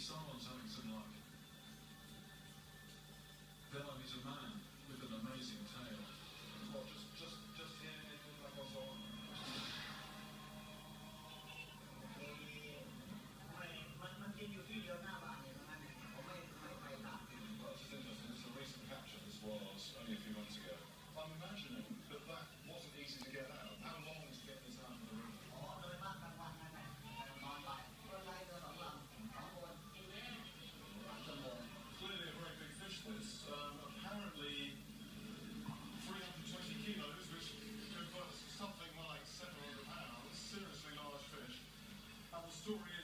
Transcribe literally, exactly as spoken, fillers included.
someone's having some luck. Then I meet a man with an amazing tale. Well, just, just, just here in la cosa. มันกินอยู่ที่เดียวหน้าบ้านเนี่ยตรงนั้นเนี่ยผมไม่ไม่ไปตาม Well, it's interesting. It's a recent capture. This was only a few months ago. I'm imagining that that wasn't easy to get out. How long to get this out of the room? อ๋อโดยมากกลางวันนั่นแหละนอนไปรถไล่เรือสองลำสองคนสามชั่วโมง Clearly a very big fish. This um, apparently three hundred twenty kilos, which converts to something like seven hundred pounds. Seriously large fish. And the story